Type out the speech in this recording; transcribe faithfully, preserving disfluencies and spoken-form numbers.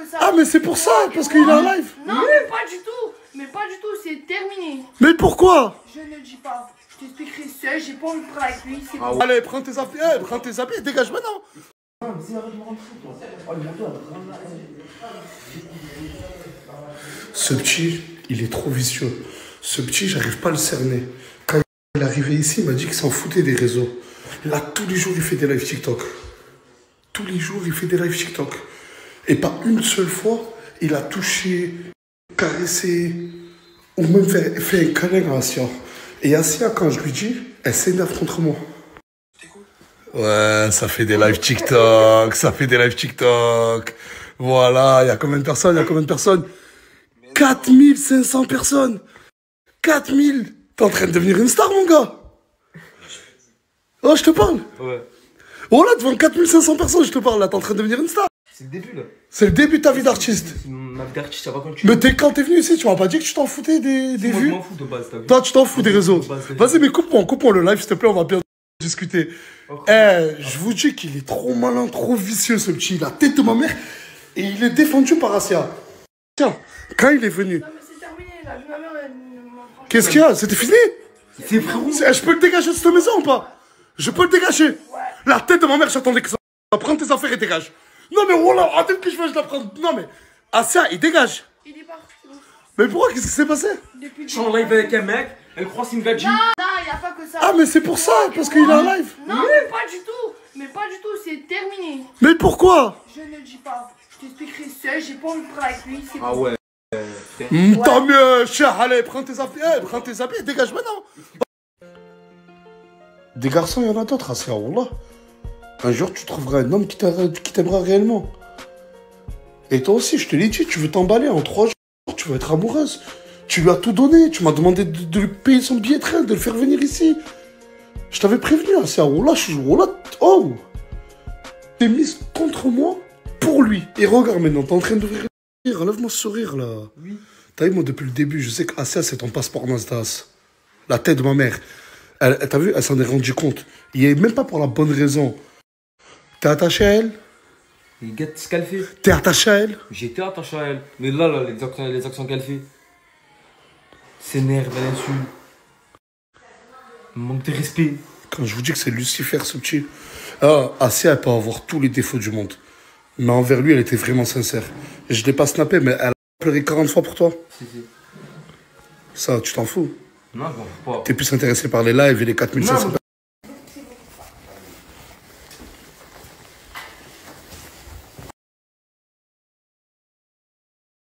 que ça. Ah, mais c'est pour ça, parce qu'il est en live. Non, mais pas du tout. Mais pas du tout, c'est terminé. Mais pourquoi? Je ne le dis pas. Je t'expliquerai seul, j'ai pas envie de parler avec lui. Ah ouais. Allez, prends tes habits, eh, prends tes habits, dégage maintenant. Ce petit, il est trop vicieux. Ce petit, j'arrive pas à le cerner. Quand il est arrivé ici, il m'a dit qu'il s'en foutait des réseaux. Là, tous les jours, il fait des lives TikTok. Tous les jours, il fait des lives TikTok. Et pas une seule fois, il a touché, caressé, ou même fait, fait un câlin à Asia. Et Asia, quand je lui dis, elle s'énerve contre moi. Ouais, ça fait des lives TikTok, ça fait des lives TikTok. Voilà, il y a combien de personnes, il y a combien de personnes? quatre mille cinq cents personnes. quatre mille. T'es en train de devenir une star, mon gars. Oh, je te parle. Ouais. Oh là, devant quatre mille cinq cents personnes, je te parle, là, t'es en train de devenir une star. C'est le début, là. C'est le début de ta vie d'artiste. Ma vie d'artiste, ça va quand tu... Mais t'es, quand t'es venu ici, tu m'as pas dit que tu t'en foutais des, des Moi, vues? je m'en fous de base, t'as vu. Toi, tu t'en fous des réseaux. de base, Vas-y, mais coupe-moi, coupe-moi le live, s'il te plaît, on va bien discuter. Ok. Eh, je vous dis qu'il est trop malin, trop vicieux, ce petit. La tête de ma mère. Et il est défendu par Asia. Tiens, quand il est venu... Non, mais c'est terminé, la vie de ma mère, elle ne m'en prend. Qu'est-ce qu'il y a? C'était fini? C'est frérot. C'est- Je peux le dégager de cette maison ou pas? Je peux le dégager? Ouais. La tête de ma mère, j'attendais que ça. Prends tes affaires et dégage. Non mais voilà, attends que je vais, je la prends. Non mais, Asia, il dégage. Il est parti. Mais pourquoi? Qu'est-ce qui s'est passé? Depuis le Je suis en live avec un mec, elle croit que c'est une gadji. Non, non, il n'y a pas que ça. Ah mais c'est pour ça, parce qu'il est en live. Non, mais pas du tout. Mais pas du tout, c'est terminé. Mais pourquoi? Je ne le dis pas. Je t'expliquerai seul, j'ai pas envie de parler avec lui. C'est Ah bon. ouais. Mm, Tant mieux, cher, allez, prends tes habits, eh, prends tes habits, dégage maintenant. Des garçons, il y en a d'autres, Asia, wallah. Un jour, tu trouveras un homme qui t'a- qui t'aimera réellement. Et toi aussi, je te l'ai dit, tu veux t'emballer en trois jours, tu vas être amoureuse. Tu lui as tout donné, tu m'as demandé de, de lui payer son billet de train, de le faire venir ici. Je t'avais prévenu, Asia, wallah, je suis, wallah, oh. T'es mise contre moi pour lui. Et regarde maintenant, t'es en train d'ouvrir. Enlève-moi ce sourire là. Oui. T'as vu, moi depuis le début, je sais qu'Asia c'est ton passeport Nasdaq. La tête de ma mère. Elle, elle- t'as vu, elle s'en est rendue compte. Il est même pas pour la bonne raison. T'es attaché à elle? Et regarde ce qu'elle fait. T'es attaché à elle? J'étais attaché à elle. Mais là, là, les actions, les actions qu'elle fait. S'énerve, elle insulte. Manque de respect. Quand je vous dis que c'est Lucifer ce petit. Ah, Asia, elle peut avoir tous les défauts du monde. Mais envers lui, elle était vraiment sincère. Et je l'ai pas snappé, mais elle a pleuré quarante fois pour toi. Si, si. Ça, tu t'en fous. Non, je m'en fous pas. T'es plus intéressé par les lives et les quatre mille cinq cents. Non,